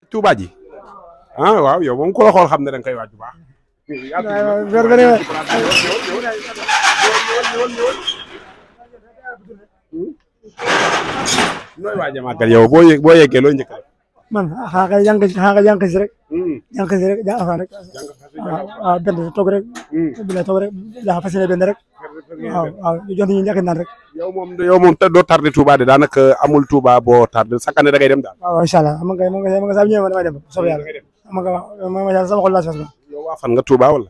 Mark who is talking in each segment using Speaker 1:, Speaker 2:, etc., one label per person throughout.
Speaker 1: Touba ji ah waaw yow moom ku la xool xam ne da nga koy waaj bu baax. nooy waaj a màggal yow boo yeggee looy njëkk
Speaker 2: man xaaral jàng si rek. jàng si rek jàng afaan rek. waaw benn toog rek. bila toog rek daa fas yéene benn rek. waaw jox ñu njëkk naan rek.
Speaker 1: yow moom te doo tardé Touba de daanaka amul Touba boo tardé chaque année da ngay dem daal.
Speaker 2: waaw incha allah ma nga saa ñëwee ma damay dem soobee yàlla. ma nga sama xol laa si
Speaker 1: yow waa fan nga Touba wala.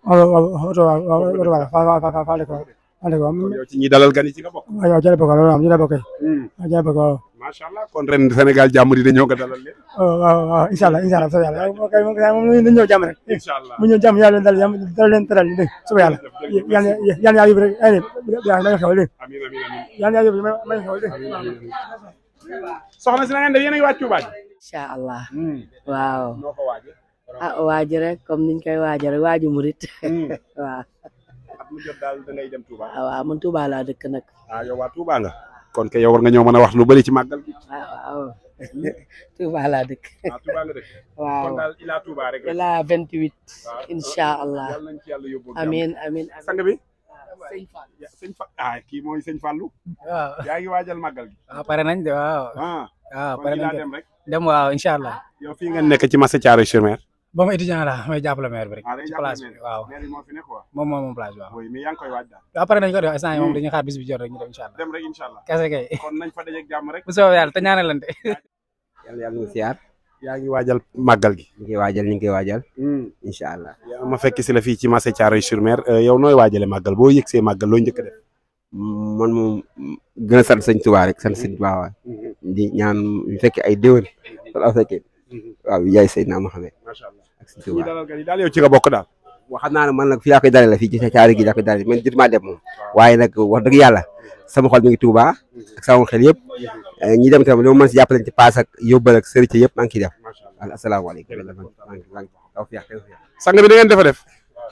Speaker 1: yow ci ñi dalal gan yi ci nga bokk.
Speaker 2: waaw jërëjëf waaw ñu la bokk. waaw.
Speaker 1: macha allah kon ren Sénégal jàmm di dañoo nga dalal leen.
Speaker 2: waaw incha allah soobee yàlla moom ñu ñëw jàmm rek.
Speaker 1: incha allah
Speaker 2: mu ñëw jàmm yàlla leen dalal jàmm dalal leen teral dégg soobee yàlla. yàlla yàlla yóbbu rek ay may xew dégg. yàlla yóbbu may xew dégg.
Speaker 1: soxna si na ngeen def yéen a ngi waaj Touba ji.
Speaker 3: incha allah. waaw.
Speaker 1: noo ko waajee.
Speaker 3: waaj rek comme niñ koy waajee rek waaju murit. waaw.
Speaker 1: at mu jot daal da ngay dem Touba.
Speaker 3: waaw man Touba laa dëkk nag.
Speaker 1: yow waa Touba nga. kon kay yow war nga ñëw mën a wax lu bari ci màggal gi.
Speaker 3: waaw Touba laa dëkk.
Speaker 1: Touba nga dëkk.
Speaker 3: waaw
Speaker 1: kon daal ila Touba rek.
Speaker 3: ila 28. incha allah.
Speaker 1: yàlla nañ ci yàlla yóbbu.
Speaker 3: amiin amiin.
Speaker 1: sang bi.
Speaker 3: sëñ Fall.
Speaker 1: sëñ Fall kii mooy sëñ Fallou.
Speaker 4: waaw
Speaker 1: yaa ngi waajal màggal gi.
Speaker 4: waaw pare nañ de waaw.
Speaker 1: waaw
Speaker 4: pare nañ
Speaker 1: dem rek.
Speaker 4: dem waaw incha allah.
Speaker 1: yow fii ngeen nekk ci Massa Thiaroye sur Mer.
Speaker 4: ba ma étudiant la may jàppale maire bi rek.
Speaker 1: day
Speaker 4: ci place bi waaw.
Speaker 1: maire moo fi nekk quoi.
Speaker 4: moom place bi waaw.
Speaker 1: oui mais yaa ngi koy waaj daal.
Speaker 4: waaw pare nañ ko def instant yi moom dañuy xaar bis bi jot rek ñu dem incha allah.
Speaker 1: dem rek incha allah.
Speaker 4: kese kay.
Speaker 1: kon nañ fa dajeeg jàmm rek.
Speaker 4: bu soobee yàlla te ñaanalante.
Speaker 5: yàlla ñu siyaar.
Speaker 1: yaa ngi waajal màggal gi.
Speaker 5: ñu ngi koy waajal. incha allah.
Speaker 1: ma fekk si la fii ci Massa Thiaroye sur Mer yow nooy waajale màggal boo yëg see màggal loo njëkk a def.
Speaker 5: man moom gën a sant sëñ Tuubaa rek sant sëñ Tuubaa di ñaan ñu fekk ay déwén wala fekkee waaw yaay Seydina Mohamed
Speaker 1: macha allah
Speaker 5: ak sëñ Tuubaa
Speaker 1: dalal gan yi daal yow ci nga bokk daal.
Speaker 5: wax xam naa ne man nag fii laa koy dalal fii ci Thiaroye gi laa koy dalal man jot maa dem moom waaye nag wax dëgg yàlla sama xol mi ngi Tuubaa ak sama xel yëpp ñi dem tam lu ma mën si jàppale ci paas ak yóbbal ak sëriñ yëpp maa ngi ciy def asalaamaaleykum
Speaker 1: sang bi da ngeen defa def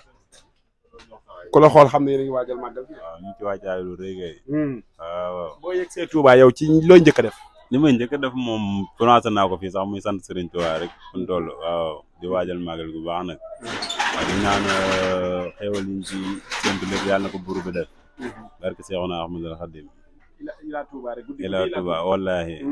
Speaker 1: ku la xool xam ne yéen a ngi waajal màggal gi.
Speaker 6: waaw ñu ngi ci waajaay lu rëy kay. waaw.
Speaker 1: boo yegg see Touba yow ci looy njëkk a def.
Speaker 6: li may njëkk a def moom prononcé naa ko fii sax muy sant Serigne Touba rek fu mu toll waaw di waajal màggal gu baax nag. waaw di ñaan xéwal yi ñu ci séntu lépp yàlla na ko buur bi def. barke Seexuna Ahmadul Xadim.
Speaker 1: ila Touba rek guddi
Speaker 6: ila Touba wallaahi.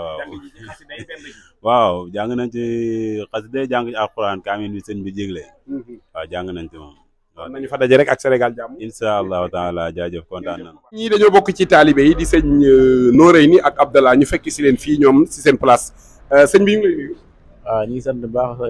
Speaker 6: waaw jàng nañ ci xasida jàng ci alxuraan kaamil bi sëñ bi jégle. waaw jàng nañ ci moom.
Speaker 1: waaw nañu fa daje rek ak Sénégal jàmm.
Speaker 6: incha allahu taala jaajëf kontaan nañu.
Speaker 1: ñii dañoo bokk ci taalibe yi di sëñ Noreyni ak Abdallah ñu fekk si leen fii ñoom si seen place sëñ bi ñu ngi lay nuyu.
Speaker 7: waaw ñu ngi sant bu baax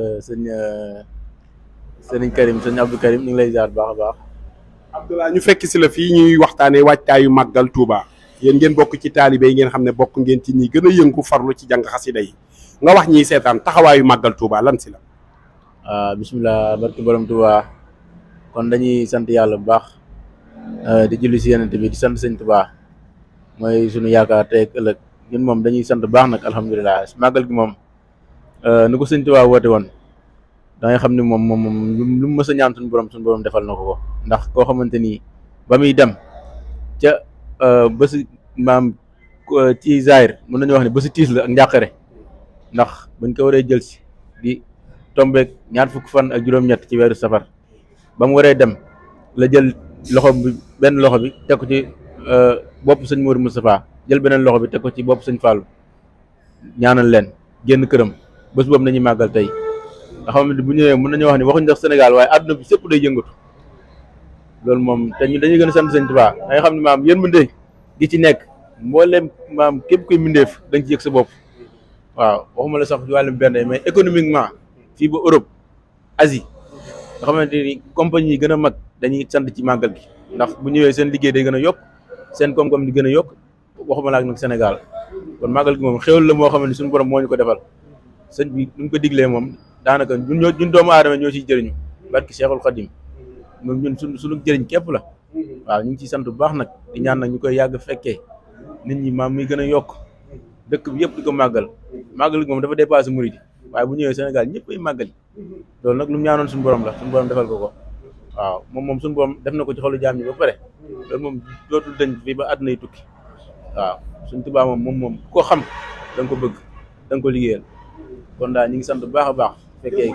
Speaker 7: sëñ Karim sëñ Abdou Karim ñu ngi lay ziar bu baax a baax.
Speaker 1: Abdallah ñu fekk si la fii ñuy waxtaanee waajtaayu màggal Touba yéen ngeen bokk ci taalibe yi ngeen xam ne bokk ngeen ci ñi gën a yëngu farlu ci jàng xasida yi nga wax ñiy seetaan taxawaayu màggal Touba lan si la.
Speaker 7: waaw bisimilah barki borom Touba. kon dañuy sant yàlla bu baax di julli si yenente bi di sant sëñ Tuubaa mooy suñu yaakaar tey ak ëllëg ñun moom dañuy sant bu baax nag alhamdulilah màggal gi moom nu ko sëñ Tuubaa woote woon da ngay xam ne moom lu mu mës a ñaan suñu borom defal na ko ndax koo xamante ni ba muy dem ca bési maam ci Zaire mën nañu wax ne bési tiis la ak njàqare ndax bañ ko waree jël si di tombeek ñaar fukki fan ak juróom-ñett ci weeru safar ba mu waree dem la jël loxo bi benn loxo bi teg ko ci bopp sëñ Mourou Moustapha jël beneen loxo bi teg ko ci bopp sëñ Fallou ñaanal leen génn këram bés boobu nañuy màggal tey nga xam ne bu ñëwee mën nañu wax ne waxuñu ndax Sénégal waaye àdduna bi sépp day yëngatu loolu moom te ñu dañuy gën a sant sëñ Tuubaa da nga xam ne maam yéen mënde gi ci nekk mboolem maam képp kuy mindeef dañ ci yëg sa bopp waaw waxuma la sax ci wàllum benn mais économiquement fii ba Europe Asie nga xamante ni compagnie yi gën a mag dañuy sant ci màggal gi ndax bu ñëwee seen liggéey day gën a yokk seen koom-koom di gën a yokk waxuma la ak nag Sénégal kon màggal gi moom xéwal la moo xam ne suñu borom moo ñu ko defal sëñ bi nu mu ko diglee moom daanaka ñun doomu aadama ñoo ciy jëriñu barki Cheikhul Khadim moom ñun suñu jëriñ képp la waaw ñu ngi ciy sant bu baax nag di ñaan nag ñu koy yàgg fekkee nit ñi maam muy gën a yokk dëkk bi yëpp di ko màggal màggal gi moom dafa dépassé murid yi waaye bu ñëwee Sénégal ñëpp ay màggali loolu nag lu mu ñaanoon suñu borom la suñu borom defal ko waaw moom suñu borom def na ko ci xolu jaam ñi ba pare loolu moom dootul dañ fii ba àdduna yi tukki waaw suñ Tuubaa moom ko xam da nga ko bëgg da nga ko liggéeyal kon daal ñu ngi sant bu baax a baax fekkee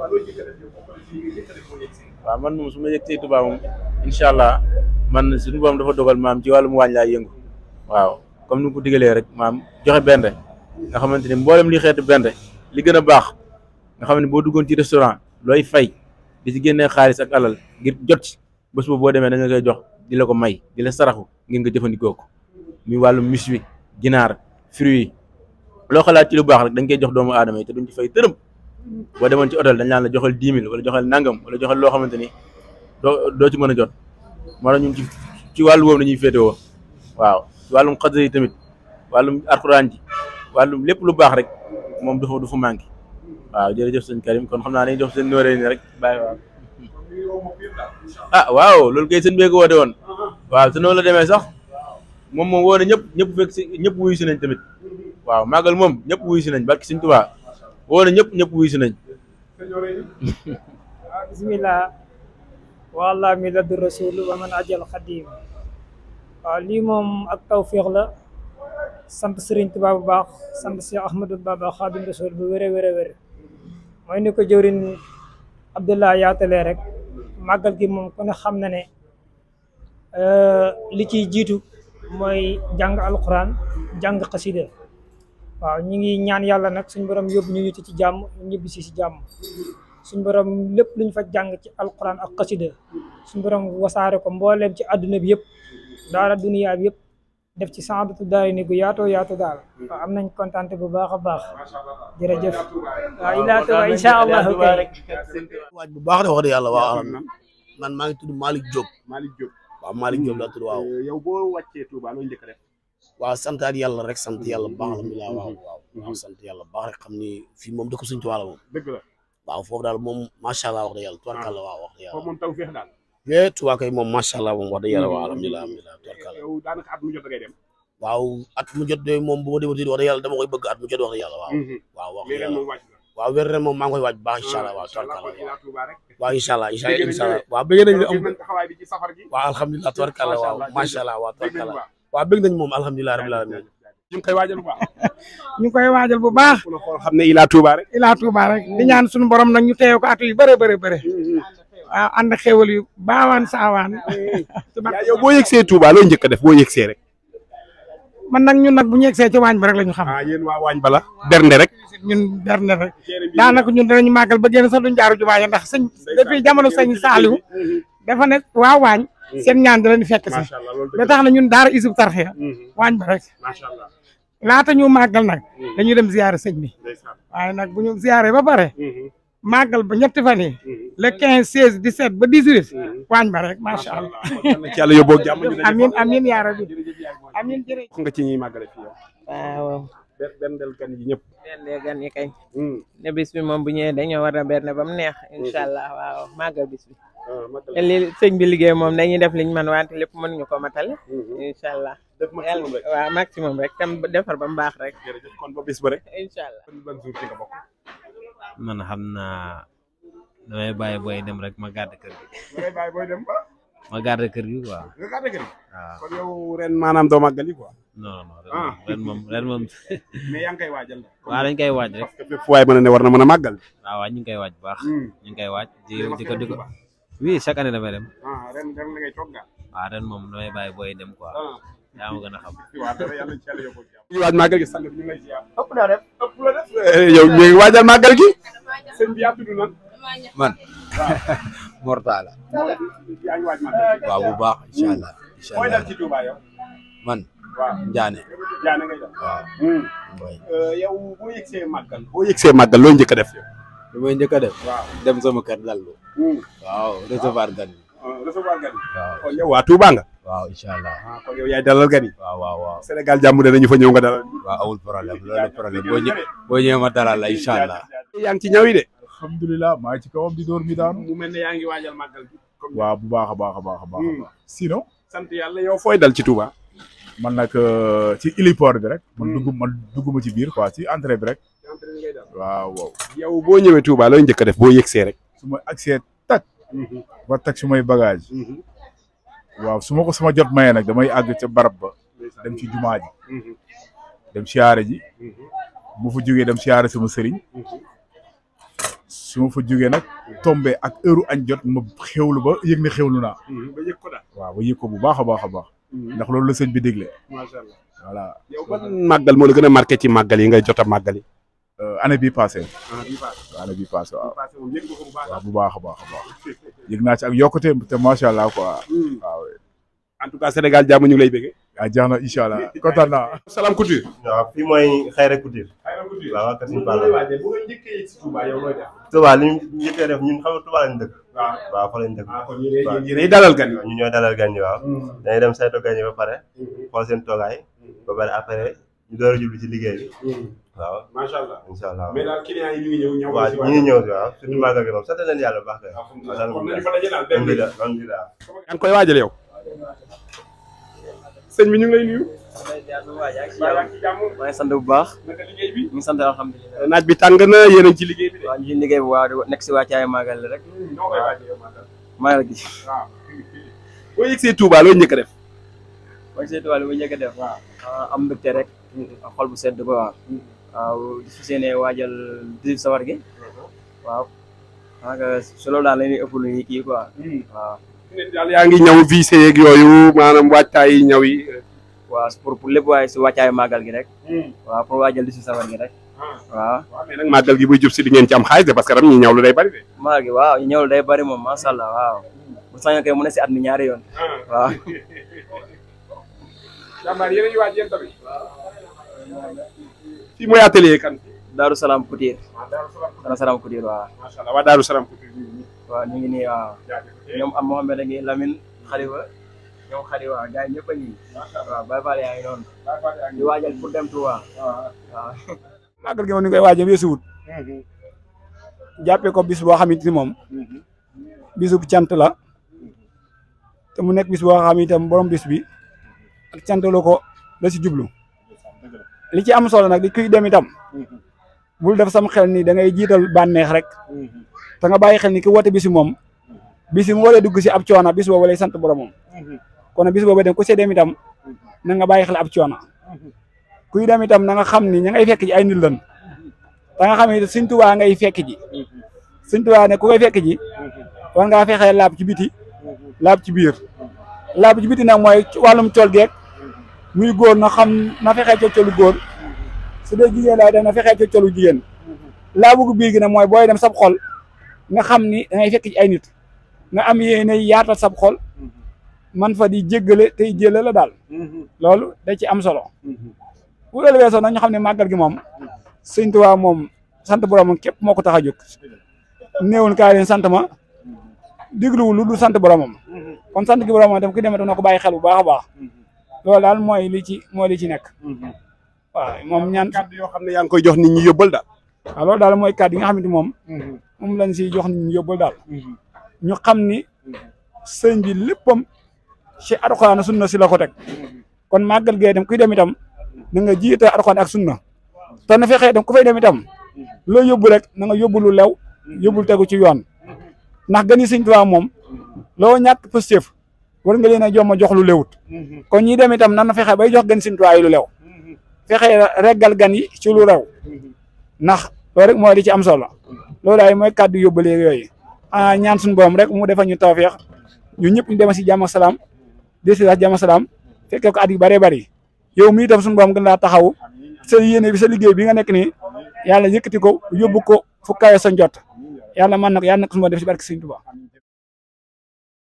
Speaker 7: waaw man moom su ma yëg Touba moom incha allah man suñu boom dafa dogal maam ci wàllum waañ laay yëngu waaw comme ni ko digalee rek maam joxe bernde nga xamante ni mboolem li xeetu bernde li gën a baax nga xam ne boo duggoon ci restaurant looy fay di ci génnee xaalis ak alal ngir jot ci bés boobu boo demee da nga koy jox di la ko may di la saraxu ngir nga jëfandikoo ko muy wàllum mis wi ginaar fruits yi loo xalaat ci lu baax rek dañ koy jox doomu aadama yi te duñ ci fay tërëm boo demoon ci hôtel dañ naan la joxal 10 000 wala joxal nangam wala joxal loo xamante ni doo ci mën a jot moo tax ñun ci wàllu woowu dañuy féetewoo waaw ci wàllum xasida yi tamit wàllum alxuraan ji wàllum lépp lu baax rek moom du fa manqué waaw jërëjëf sëñ Karim kon xam naa dañuy jox seen numéro yi rek bàyyi waaw loolu kay sëñ bee ko woote woon waaw te noonu la demee sax moom woo na ñëpp fekk si ñëpp wuyu si nañ tamit waaw màggal moom ñëpp wuyu si nañ barki sëñ Tuubaa woo na ñëpp wuyu si nañ
Speaker 8: bismillah walla mi ladu rasul wa man ajal xadim waaw lii moom ak tawfiix la sant Serigne Touba bu baax sant Cheikh Ahmadou Baba Xadim Rasul bu wér a wér mooy ni ko jëwrin Abdullah yaatalee rek màggal gi moom ku ne xam na ne li ciy jiitu mooy jàng alquran jàng xasida waaw ñi ngi ñaan yàlla nag suñ borom yóbbu ñu ci jàmm ñibbi si jàmm suñ borom lépp luñ fa jàng ci alquran ak xasida suñ borom wasaare ko mbooleem ci àdduna bi yëpp daara duniyaa bi yëpp def ci saadatu daari ni gu yaatu daal waaw am nañ kontaan bu baax a baax jërëjëf waaw ilaa Tuuba incha allah
Speaker 9: waaj bu baax de wax dëgg yàlla waaw man maa ngi tudd Malick Diop waaw Malick Diop laa tudd waaw
Speaker 1: yow boo wàccee Touba loo njëkk def
Speaker 9: waaw santaat yàlla rek sant yàlla bu baax alhamdulilah waaw sant yàlla bu baax rek xam ni fii moom dëkk Sëñ Tuubaa la moom
Speaker 1: dëgg la
Speaker 9: waaw foofu daal moom macha allah wax dëgg yàlla tubarkalla waaw wax dëgg yàlla
Speaker 1: foofu moom taw feex daal
Speaker 9: Touba kay moom macha allah moom wax dëgg yàlla waaw alhamdulilah tubarkalla
Speaker 1: yow daanaka at mu jot ngay dem
Speaker 9: waaw at mu jot de moom bu ma dematee wax dëgg yàlla dama koy bëgg at mu jot wax dëgg yàlla waaw wax dëgg yàlla waaw wér ren moom maa ngi koy waaj bu baax incha allah waaw tubarkalla waaw incha allah waaw bëgg nañ am waaw alhamdulilah tubarkalla waaw macha allah waaw tubarkalla waaw bëgg nañ moom alhamdulilah rabbil alamin
Speaker 1: ñu ngi koy waajal bu baax
Speaker 2: ñu ngi koy waajal bu baax
Speaker 1: ku la xool xam ne Ila Touba rek
Speaker 2: di ñaan suñu borom nag ñu teew ko at yu bëre waaw ànd xéwal yu baawaan saawaan
Speaker 1: yow boo yegsee Touba loo njëkk a def boo yegsee rek
Speaker 2: man nag ñun nag bu ñu yegsee ci waañ ba rek la ñu xam
Speaker 1: yéen waa waañ bala bernde rek
Speaker 2: ñun bernde rek daanaka ñun danañu màggal ba génn sax duñ jaaru jumaa ya ndax sëñ depuis jamono sëñ Saaliw dafa ne waa waañ seen ñaan da leen fekk si ba tax na ñun daara Hizbut Tarqiyyah waañ ba rek laata ñu màggal nag dañuy dem ziyaare sëñ bi waaye nag bu ñu ziyaare ba pare màggal ba ñetti fan yi le 15 16 17 ba 18 waañ ba rek macha allah
Speaker 1: ci yàlla yóbboo jàmm
Speaker 2: amin yaa rabbi amin jërëjëf
Speaker 1: nga ci ñuy màggale fii yow
Speaker 3: waaw
Speaker 1: berndeel gan yi ñëpp
Speaker 3: berndeel gan yi kañ ne bis bi moom bu ñëwee dañoo war a bernde ba mu neex incha allah waaw màggal bis bi te li sëñ bi liggéey moom dañuy def liñ mën wante lépp mënuñu ko matale incha allah waaw maximum rek tam defar ba mu baax rek
Speaker 1: kon ba bis ba rek
Speaker 3: incha allah
Speaker 1: ban jour ci nga bokk
Speaker 10: man xam naa damay bàyyi booy dem rek ma garde kër gi
Speaker 1: damay bàyyi booy dem ba
Speaker 10: ma garde kër gi quoi
Speaker 1: nga garde kër gi
Speaker 10: waaw
Speaker 1: kon yow ren maanaam doo màggali quoi
Speaker 10: non ren moom
Speaker 1: mais yaa ngi koy waajal
Speaker 10: waaw dañ koy waaj rek
Speaker 1: fépp fu waay mën a ne war na mën a màggal
Speaker 10: waaw ñu ngi koy waaj bu baax ñu ngi koy waaj di ko oui chaque année damay dem
Speaker 1: ren la ngay toog daal
Speaker 10: waaw ren moom damay bàyyi booy dem quoi yaa ma gën a xam
Speaker 1: waaw dara yàlla ci yàlla yóbbu jàmm ñu waaj màggal gi sang bi ñu lay ziar
Speaker 8: ëpp na def
Speaker 1: yow ñu ngi waajal màggal gi sëñ bi yaa tudd nan
Speaker 11: man Mortala
Speaker 1: yaa ngi waaj màggal
Speaker 11: waaw bu baax incha allah
Speaker 1: mooy dal ci Touba yow
Speaker 11: man
Speaker 1: waaw
Speaker 11: Njaane
Speaker 1: ngay def
Speaker 11: waaw
Speaker 1: yow boo yëgsee màggal loo njëkk a def yow
Speaker 11: lu may njëkk a def
Speaker 1: waaw
Speaker 11: dem sama kër dallu waaw recevoir gan yi
Speaker 1: waaw kon yow waa Touba nga
Speaker 11: waaw incha allah
Speaker 1: kon yow yaay dalal gan yi
Speaker 11: waaw
Speaker 1: Sénégal jàmm danañu fa ñëw nga dalal
Speaker 11: waaw awul problème loolu problème boo ñëwee ma dalal la incha allah
Speaker 1: yaa ngi ci ñaw yi de
Speaker 12: alhamdulilah maa ngi ci kawam di door mi daanu
Speaker 1: mu mel ne yaa ngi waajal màggal gi
Speaker 12: waaw bu baax a baax a baax a baax sinon
Speaker 1: sant yàlla yow fooy dal ci Touba
Speaker 12: man nag ci héliport bi rek man dugguma ci biir quoi ci entrée bi rek waaw
Speaker 1: yow boo ñëwee Touba looy njëkk a def boo yëgsee rek
Speaker 12: su ma agsee tak ba teg su may bagage waaw su ma ko sama jot mayee nag damay àgg ca barab ba dem ci jumaa ji dem siyaare ji bu fa jógee dem siyaare sama sëriñ su ma fa jógee nag tombé ak heure añ jot ma xewlu ba yëg ne xewlu naa.
Speaker 1: ba yëg ko daal.
Speaker 12: waaw ba yëg ko bu baax a baax a baax. ndax loolu la sëñ bi dégle.
Speaker 1: macha allah
Speaker 12: voilà.
Speaker 1: yow ban màggal moo la gën a marqué ci màggal yi ngay jot a màggal yi.
Speaker 12: année bii passé.
Speaker 1: année bii passé
Speaker 12: waaw. waaw bu baax a baax a baax. yëg naa ci ak yokkute te macha allah quoi. waaw.
Speaker 1: en tout cas Sénégal jàmm ñu ngi lay bëgg.
Speaker 12: ah jeex na incha allah kontaan naa.
Speaker 1: Salam Couture.
Speaker 13: waaw fii mooy Xayra Couture.
Speaker 1: Xayra Couture
Speaker 13: waaw kër Sëñ Balla.
Speaker 1: bu nga njëkkee ci Touba yow looy def.
Speaker 13: Touba li ñu njëkkee def ñun xam nga Touba lañ dëkk.
Speaker 1: waaw
Speaker 13: waaw fa lañ dëkk.
Speaker 1: kon yéenay dalal gan yi.
Speaker 13: ñu ñooy dalal gan yi waaw. dañuy dem saytu gan yi ba pare. xool seen toogaay. ba pare après ñu door a jublu ci liggéey bi. waaw
Speaker 1: macha allah
Speaker 13: incha allah.
Speaker 1: mais daal client yi ñu ngi ñëw.
Speaker 13: waaw ñu ngi ñëw si waaw surtout màggal gi moom sant leen yàlla bu baax kay.
Speaker 1: kon nañu fa daje daal
Speaker 13: alhamdulilah.
Speaker 1: yaa ngi koy waajal yow. sëñ bi ñu ngi lay nuyu.
Speaker 14: maa ngi sant bu baax.
Speaker 1: naka liggéey bi.
Speaker 14: ñu ngi sant alhamdulilah.
Speaker 1: naaj bi tàng na yéen a ngi ci liggéey bi de.
Speaker 14: waaw ñu ci liggéey bi waaw nekk si wàccaay màggal rek.
Speaker 1: noo koy waajee màggal.
Speaker 14: màggal gi.
Speaker 1: waaw. boo yëgsee Touba loo njëkk a def.
Speaker 14: boo yëgsee Touba li ma njëkk a def. waaw am mbégte rek. xol bu sedd ko waaw. waaw di fas yéene waajal 18 safar gi. waaw. donc su loolu daal la ñuy ëpp lu ñuy kii quoi. waaw.
Speaker 1: daal yaa ngi ñëw vissé yeeg yooyu maanaam waajtaay ñaw yi.
Speaker 14: waaw pour lépp waaye si wàccaayu màggal gi rek. waaw pour waajal 18 safar gi rek. waaw.
Speaker 1: waaw mais nag màggal gi buy jub si di ngeen ci am xaalis de parce que tam ñi ñëw lu day bari de.
Speaker 14: màggal gi waaw ñëw lu day bari moom macha allah waaw. bu sañoon kay mu ne si at mi ñaari yoon. waaw.
Speaker 1: jàmbaar yéen a ngi waaj yéen tamit. fii mooy atelier kan.
Speaker 14: Daaru Salaam Couture. Daaru Salaam Couture waaw.
Speaker 1: macha allah waa Daaru Salaam Couture.
Speaker 14: waaw ñu ngi nii waaw. ñoom am Mohamed a ngi Lamine Khalifa ñoom Khalifa waaw gars yi ñëpp a ngi. waaw Baye Fall yaa ngi noonu. di waajal pour dem Touba. waaw.
Speaker 2: màggal gi moom ni koy waajal weesuwut. jàppee ko bis boo xamante ni moom. bisub cant la. te mu nekk bis boo xam itam borom bis bi. ak cant la ko la si jublu. li ci am solo nag di kuy dem itam. bul def sam xel ni da ngay jiital bànneex rek. te nga bàyyi xel ni ki woote bisi moom. bisi mu waree dugg si ab coono bis boobu lay sant boromam. kon bis boobu dem ku see dem itam na nga bàyyi xel ab coono. kuy dem itam na nga xam ni ña ngay fekk ji ay nit lan. da nga xam ni Sëñ Tuubaa ngay fekk ji. Sëñ Tuubaa ne ku koy fekk ji. war ngaa fexee laab ci biti. laab ci biir. laab ci biti nag mooy wàllum col geeg. muy góor na xam na fexee colu góor. su dee jigéen laay dem na fexee colu jigéen. laabu biir gi nag mooy booy dem sab xol. nga xam ni da ngay fekk ci ay nit. nga am yéene yaatal sab xol. man fa di jéggale tey jële la daal. loolu da ci am solo. bu loolu weesoo nag ñu xam ne màggal gi moom. Sëñ Tuubaa moom sant boromam képp moo ko tax a jóg. néewul kaay leen sant ma. digluwul lu dul sant boromam. kon sant gi boromam daf ko demee na ko bàyyi xel bu baax a baax. loolu daal mooy li ci nekk. waaw moom ñaan
Speaker 1: kàddu yoo xam ne yaa ngi koy jox nit ñi yóbbal daal.
Speaker 2: waaw loolu daal mooy kàddu yi nga xamante moom. moom lañ siy jox nit ñi yóbbal daal. ñu xam ni sëñ bi léppam ci Alxuraan sunna si la ko teg. kon màggal gee dem kuy dem itam na nga jiite Alxuraan ak sunna. te na fexee dem ku fay dem itam loo yóbbu rek na nga yóbbu lu lew yóbbul tegu ci yoon. ndax gani Sëñ Tuubaa moom loo ñàkk positif war nga leen a jox lu lewut. kon ñi dem itam nan na fexe bay jox gan Sëñ Tuubaa yi lu lew. fexe reggal gan yi ci lu rew. ndax loolu rek mooy li ci am solo. loolu daal mooy kàddu yóbbale yooyu. ñaan suñu borom rek mu defal ñu tawfeex ñu ñëpp ñu dem si jàmm ak salaam desi la jàmm ak salaam fekkee ko at yu bëree bëri yow mii itam suñu borom gën laa taxaw sa yéene bi sa liggéey bi nga nekk nii yàlla yëkkati ko yóbbu ko fu kawe sa njot yàlla mën na ko yàlla na ko suñu borom def si barke Sëñ Tuubaa